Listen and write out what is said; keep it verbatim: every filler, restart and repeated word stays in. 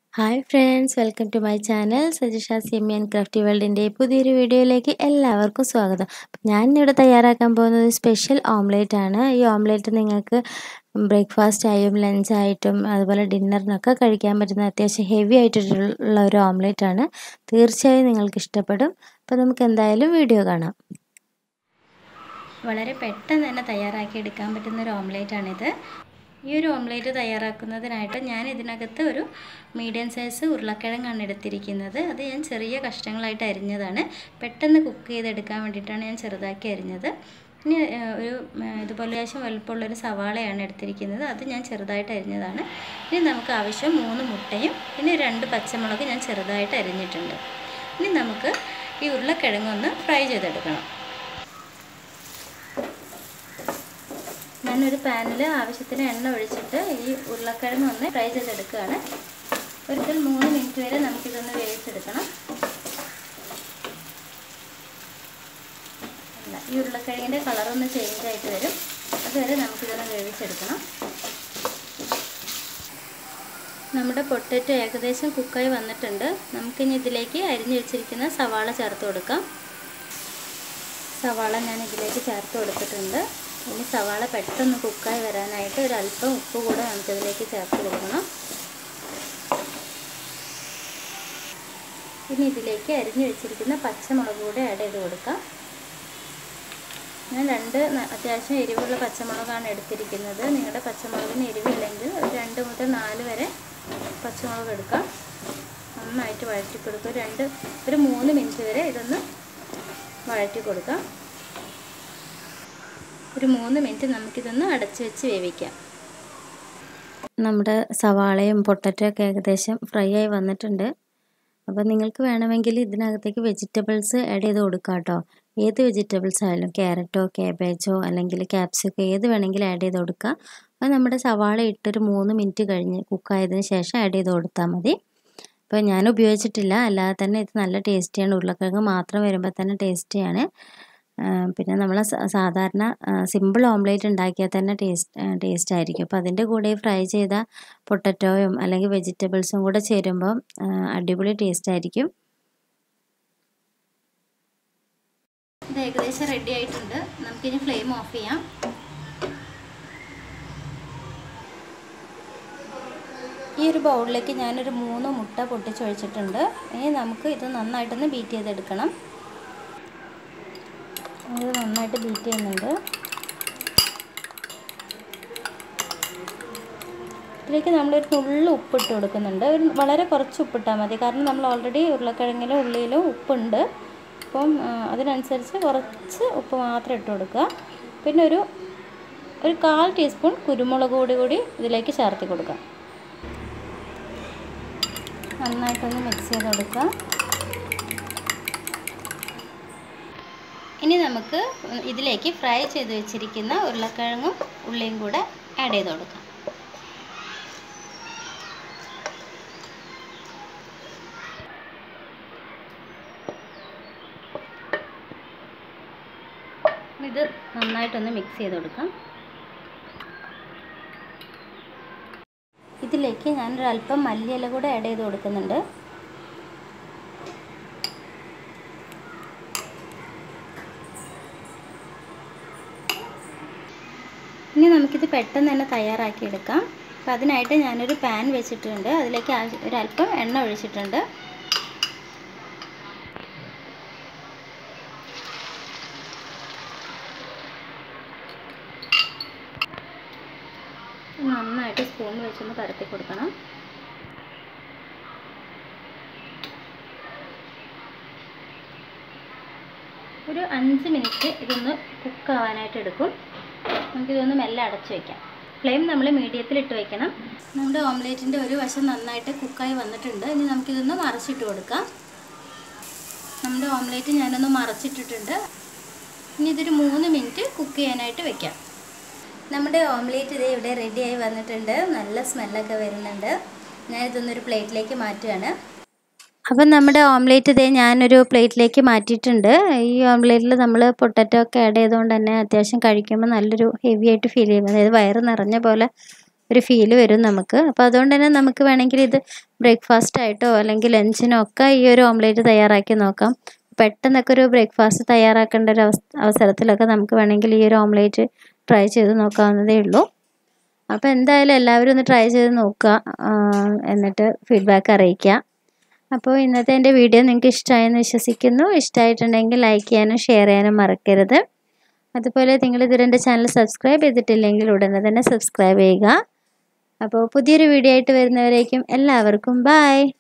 Hi friends, welcome to my channel Sajisha's yummy and crafty വേൾഡിൻ്റെ പുതിയൊരു വീഡിയോയിലേക്ക് എല്ലാവർക്കും സ്വാഗതം. ഞാൻ ഇവിടെ തയ്യാറാക്കാൻ പോകുന്നത് സ്പെഷ്യൽ ഓംലേറ്റ് ആണ്. ഈ ഓംലേറ്റ് നിങ്ങൾക്ക് ബ്രേക്ക്ഫാസ്റ്റ് ആയും ലഞ്ചായിട്ടും അതുപോലെ ഡിന്നറിനൊക്കെ കഴിക്കാൻ പറ്റുന്ന അത്യാവശ്യം ഹെവി ആയിട്ടുള്ള ഒരു ഓംലേറ്റ് ആണ്. തീർച്ചയായും നിങ്ങൾക്ക് ഇഷ്ടപ്പെടും. അപ്പോൾ നമുക്ക് എന്തായാലും വീഡിയോ കാണാം. വളരെ പെട്ടെന്ന് തന്നെ തയ്യാറാക്കി എടുക്കാൻ പറ്റുന്ന ഒരു ഓംലേറ്റ് ആണിത്. ഈ ഒരു ഓംലേറ്റ് തയ്യാറാക്കുന്നതിനായിട്ട് ഞാൻ ഇതിനകത്ത് ഒരു മീഡിയം സൈസ് ഉരുളക്കിഴങ്ങാണ് എടുത്തിരിക്കുന്നത്. അത് ഞാൻ ചെറിയ കഷ്ണങ്ങളായിട്ട് അരിഞ്ഞതാണ്. പെട്ടെന്ന് കുക്ക് ചെയ്തെടുക്കാൻ വേണ്ടിയിട്ടാണ് ഞാൻ ചെറുതാക്കി അരിഞ്ഞത്. ഇനി ഒരു ഇതുപോലെ അത്യാവശ്യം വലുപ്പമുള്ളൊരു സവാളയാണ് എടുത്തിരിക്കുന്നത്. അത് ഞാൻ ചെറുതായിട്ട് അരിഞ്ഞതാണ്. ഇനി നമുക്ക് ആവശ്യം മൂന്ന് മുട്ടയും പിന്നെ രണ്ട് പച്ചമുളക് ഞാൻ ചെറുതായിട്ട് അരിഞ്ഞിട്ടുണ്ട്. ഇനി നമുക്ക് ഈ ഉരുളക്കിഴങ്ങ് ഒന്ന് ഫ്രൈ ചെയ്തെടുക്കണം. ഞാനൊരു പാനിൽ ആവശ്യത്തിന് എണ്ണ ഒഴിച്ചിട്ട് ഈ ഉരുളക്കിഴങ്ങ് ഒന്ന് ഫ്രൈ ചെയ്തെടുക്കുകയാണ്. ഒരിക്കൽ മൂന്ന് മിനിറ്റ് വരെ നമുക്കിതൊന്ന് വേവിച്ചെടുക്കണം. ഈ ഉരുളക്കിഴങ്ങിൻ്റെ കളറൊന്ന് ചേഞ്ച് ആയിട്ട് വരും. അതുവരെ നമുക്കിതൊന്ന് വേവിച്ചെടുക്കണം. നമ്മുടെ പൊട്ടറ്റോ ഏകദേശം കുക്കായി വന്നിട്ടുണ്ട്. നമുക്കിനി ഇതിലേക്ക് അരിഞ്ഞു വെച്ചിരിക്കുന്ന സവാള ചേർത്ത് കൊടുക്കാം. സവാള ഞാൻ ഇതിലേക്ക് ചേർത്ത് കൊടുത്തിട്ടുണ്ട്. ഇനി സവാള പെട്ടെന്ന് കുക്കായി വരാനായിട്ട് ഒരല്പം ഉപ്പ് കൂടെ നമുക്കിതിലേക്ക് ചേർത്ത് കൊടുക്കണം. ഇനി ഇതിലേക്ക് അരിഞ്ഞു വെച്ചിരിക്കുന്ന പച്ചമുളക് കൂടെ ആഡ് ചെയ്ത് കൊടുക്കാം. ഞാൻ രണ്ട് അത്യാവശ്യം എരിവുള്ള പച്ചമുളകാണ് എടുത്തിരിക്കുന്നത്. നിങ്ങളുടെ പച്ചമുളകിന് എരിവില്ലെങ്കിൽ ഒരു രണ്ട് മുതൽ നാല് വരെ പച്ചമുളക് എടുക്കാം. നന്നായിട്ട് വഴറ്റി കൊടുക്കുക. രണ്ട് ഒരു മൂന്ന് മിനിറ്റ് വരെ ഇതൊന്ന് വഴറ്റി കൊടുക്കാം. ഒരു മൂന്ന് മിനിറ്റ് നമുക്കിതൊന്ന് അടച്ചു വെച്ച് വേവിക്കാം. നമ്മുടെ സവാളയും പൊട്ടറ്റൊക്കെ ഏകദേശം ഫ്രൈ ആയി വന്നിട്ടുണ്ട്. അപ്പോൾ നിങ്ങൾക്ക് വേണമെങ്കിൽ ഇതിനകത്തേക്ക് വെജിറ്റബിൾസ് ആഡ് ചെയ്ത് കൊടുക്കാം കേട്ടോ. ഏത് വെജിറ്റബിൾസ് ആയാലും ക്യാരറ്റോ കാബേജോ അല്ലെങ്കിൽ ക്യാപ്സിക്കോ ഏത് വേണമെങ്കിലും ആഡ് ചെയ്ത് കൊടുക്കുക. അത് നമ്മുടെ സവാള ഇട്ടൊരു മൂന്ന് മിനിറ്റ് കഴിഞ്ഞ് കുക്കായതിന് ശേഷം ആഡ് ചെയ്ത് കൊടുത്താൽ മതി. ഇപ്പോൾ ഞാൻ ഉപയോഗിച്ചിട്ടില്ല, അല്ലാതെ തന്നെ ഇത് നല്ല ടേസ്റ്റിയാണ്. ഉരുളക്കിഴങ്ങ് മാത്രം വരുമ്പോൾ തന്നെ ടേസ്റ്റിയാണ്. പിന്നെ നമ്മൾ സാധാരണ സിമ്പിൾ ഓംലേറ്റ് ഉണ്ടാക്കിയാൽ തന്നെ ടേസ്റ്റ് ടേസ്റ്റ് ആയിരിക്കും. അപ്പോൾ അതിൻ്റെ കൂടെ ഫ്രൈ ചെയ്ത പൊട്ടറ്റോയും അല്ലെങ്കിൽ വെജിറ്റബിൾസും കൂടെ ചേരുമ്പോൾ അടിപൊളി ടേസ്റ്റ് ആയിരിക്കും. ഇത് ഏകദേശം റെഡി ആയിട്ടുണ്ട്. നമുക്കിനി ഫ്ലെയിം ഓഫ് ചെയ്യാം. ഈ ഒരു ബൗളിലേക്ക് ഞാനൊരു മൂന്ന് മുട്ട പൊട്ടിച്ചൊഴിച്ചിട്ടുണ്ട്. ഇനി നമുക്ക് ഇത് നന്നായിട്ടൊന്ന് ബീറ്റ് ചെയ്തെടുക്കണം. ഇത് നന്നായിട്ട് ബീറ്റ് ചെയ്യുന്നുണ്ട്. ഇതിലേക്ക് നമ്മളൊരു നുള്ളു ഉപ്പിട്ട് കൊടുക്കുന്നുണ്ട്. ഒരു വളരെ കുറച്ച് ഉപ്പിട്ടാൽ മതി. കാരണം നമ്മൾ ഓൾറെഡി ഉരുളക്കിഴങ്ങിലും ഉള്ളിയിലും ഉപ്പുണ്ട്. അപ്പം അതിനനുസരിച്ച് കുറച്ച് ഉപ്പ് മാത്രം ഇട്ട് കൊടുക്കുക. പിന്നെ ഒരു ഒരു കാൽ ടീസ്പൂൺ കുരുമുളക് പൊടി കൂടി ഇതിലേക്ക് ചേർത്ത് കൊടുക്കുക. നന്നായിട്ടൊന്ന് മിക്സ് ചെയ്ത് കൊടുക്കുക. ഇനി നമുക്ക് ഇതിലേക്ക് ഫ്രൈ ചെയ്ത് വെച്ചിരിക്കുന്ന ഉരുളക്കിഴങ്ങും ഉള്ളിയും കൂടെ ആഡ് ചെയ്ത് കൊടുക്കാം. ഇത് നന്നായിട്ടൊന്ന് മിക്സ് ചെയ്ത് കൊടുക്കാം. ഇതിലേക്ക് ഞാനൊരല്പം മല്ലിയില കൂടെ ആഡ് ചെയ്ത് കൊടുക്കുന്നുണ്ട്. ഇനി നമുക്കിത് പെട്ടെന്ന് തന്നെ തയ്യാറാക്കി എടുക്കാം. അപ്പോൾ അതിനായിട്ട് ഞാനൊരു പാൻ വെച്ചിട്ടുണ്ട്. അതിലേക്ക് ഒരല്പം എണ്ണ ഒഴിച്ചിട്ടുണ്ട്. നന്നായിട്ട് സ്പൂൺ വെച്ചൊന്ന് പരത്തി കൊടുക്കണം. ഒരു അഞ്ച് മിനിറ്റ് ഇതൊന്ന് കുക്കാവാനായിട്ട് എടുക്കും. നമുക്കിതൊന്ന് മെല്ലെ അടച്ചു വയ്ക്കാം. ഫ്ലെയിം നമ്മൾ മീഡിയത്തിലിട്ട് വയ്ക്കണം. നമ്മുടെ ഓംലേറ്റിൻ്റെ ഒരു വശം നന്നായിട്ട് കുക്കായി വന്നിട്ടുണ്ട്. ഇനി നമുക്കിതൊന്ന് മറിച്ചിട്ട് കൊടുക്കാം. നമ്മുടെ ഓംലേറ്റ് ഞാനൊന്ന് മറിച്ചിട്ടിട്ടുണ്ട്. ഇനി ഇതൊരു മൂന്ന് മിനിറ്റ് കുക്ക് ചെയ്യാനായിട്ട് വെക്കാം. നമ്മുടെ ഓംലേറ്റ് ഇത് ഇവിടെ റെഡിയായി വന്നിട്ടുണ്ട്. നല്ല സ്മെല്ലൊക്കെ വരുന്നുണ്ട്. ഞാനിതൊന്നൊരു പ്ലേറ്റിലേക്ക് മാറ്റുകയാണ്. അപ്പം നമ്മുടെ ഓംലേറ്റ് ഇതേ ഞാനൊരു പ്ലേറ്റിലേക്ക് മാറ്റിയിട്ടുണ്ട്. ഈ ഓംലേറ്റിൽ നമ്മൾ പൊട്ടറ്റോ ഒക്കെ ആഡ് ചെയ്തുകൊണ്ട് തന്നെ അത്യാവശ്യം കഴിക്കുമ്പോൾ നല്ലൊരു ഹെവി ആയിട്ട് ഫീൽ ചെയ്യും. അതായത് വയറ് നിറഞ്ഞ പോലെ ഒരു ഫീല് വരും നമുക്ക്. അപ്പോൾ അതുകൊണ്ട് തന്നെ നമുക്ക് വേണമെങ്കിൽ ഇത് ബ്രേക്ക്ഫാസ്റ്റ് ആയിട്ടോ അല്ലെങ്കിൽ ലഞ്ചിനോ ഒക്കെ ഈ ഒരു ഓംലേറ്റ് തയ്യാറാക്കി നോക്കാം. പെട്ടെന്നൊക്കെ ഒരു ബ്രേക്ക്ഫാസ്റ്റ് തയ്യാറാക്കേണ്ട ഒരു അവസ്ഥ അവസരത്തിലൊക്കെ നമുക്ക് വേണമെങ്കിൽ ഈ ഒരു ഓംലേറ്റ് ട്രൈ ചെയ്ത് നോക്കാവുന്നതേ ഉള്ളൂ. അപ്പോൾ എന്തായാലും എല്ലാവരും ഒന്ന് ട്രൈ ചെയ്ത് നോക്കുക, എന്നിട്ട് ഫീഡ്ബാക്ക് അറിയിക്കുക. അപ്പോൾ ഇന്നത്തെ എൻ്റെ വീഡിയോ നിങ്ങൾക്ക് ഇഷ്ടമായെന്ന് വിശ്വസിക്കുന്നു. ഇഷ്ടമായിട്ടുണ്ടെങ്കിൽ ലൈക്ക് ചെയ്യാനും ഷെയർ ചെയ്യാനും മറക്കരുത്. അതുപോലെ നിങ്ങൾ ഇതുവരെ എൻ്റെ ചാനൽ സബ്സ്ക്രൈബ് ചെയ്തിട്ടില്ലെങ്കിൽ ഉടനെ തന്നെ സബ്സ്ക്രൈബ് ചെയ്യുക. അപ്പോൾ പുതിയൊരു വീഡിയോ ആയിട്ട് വരുന്നവരേക്കും എല്ലാവർക്കും ബൈ.